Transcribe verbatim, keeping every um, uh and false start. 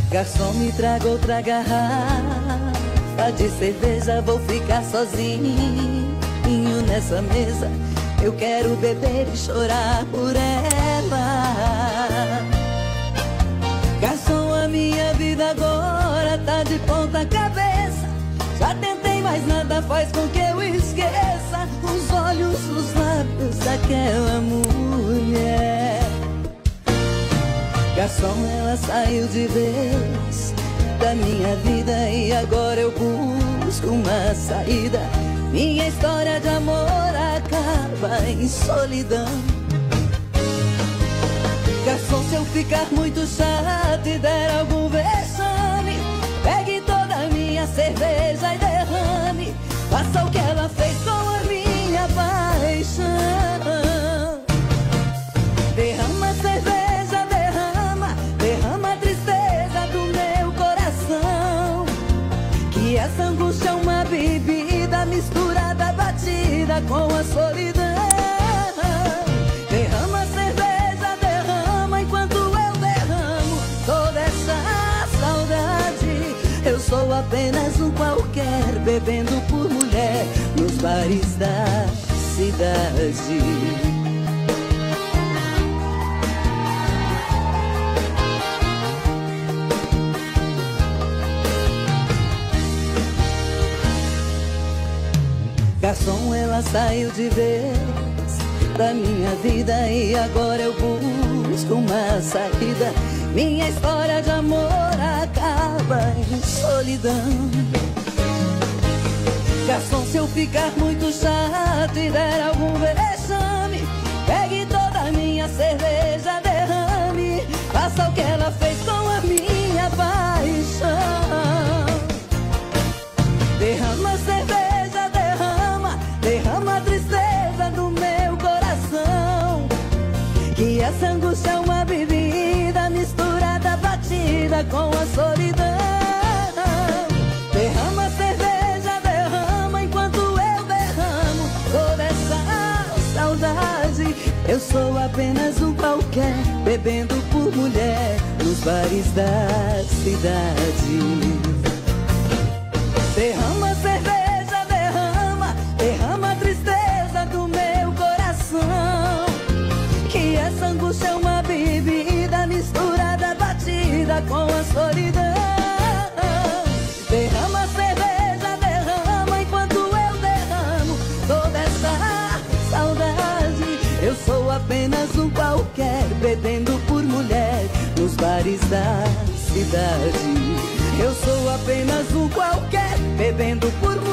Garçom, me traga outra garrafa de cerveja. Vou ficar sozinho nessa mesa. Eu quero beber e chorar por ela. Garçom, a minha vida agora tá de ponta cabeça. Já tentei, mas nada faz com que eu esqueça os olhos, os lábios daquela mulher. Garçom, ela saiu de vez da minha vida e agora eu busco uma saída. Minha história de amor acaba em solidão. Garçom, se eu ficar muito chato e der algum vexame, pegue toda a minha cerveja e derrame. Faça o que ela fez com a minha paixão. Derrama a cerveja, derrama, derrama a tristeza do meu coração. Que essa angústia é uma bebida misturada, batida com a solidão. Derrama a cerveja, derrama enquanto eu derramo toda essa saudade. Eu sou apenas um qualquer, bebendo por mulher nos bares da cidade. Garçom, ela saiu de vez da minha vida e agora eu busco uma saída. Minha história de amor acaba em solidão. Garçom, se eu ficar muito chato e der algum vexame, pegue toda a minha cerveja, derrame. Faça o que ela fez com a minha paixão. Derrama a cerveja, derrama, derrama a tristeza do meu coração. Que essa angústia é uma bebida misturada, batida com a solidão. Derrama a cerveja, derrama enquanto eu derramo toda essa saudade. Eu sou apenas um qualquer, bebendo por mulher nos bares da cidade. Derrama a cerveja, derrama, derrama a tristeza do meu coração. Que essa angústia é uma bebida misturada, batida com a solidão. Derrama a cerveja, derrama enquanto eu derramo toda essa saudade. Eu sou apenas um qualquer, bebendo por mulher nos bares da cidade. Eu sou apenas um qualquer, bebendo por mulher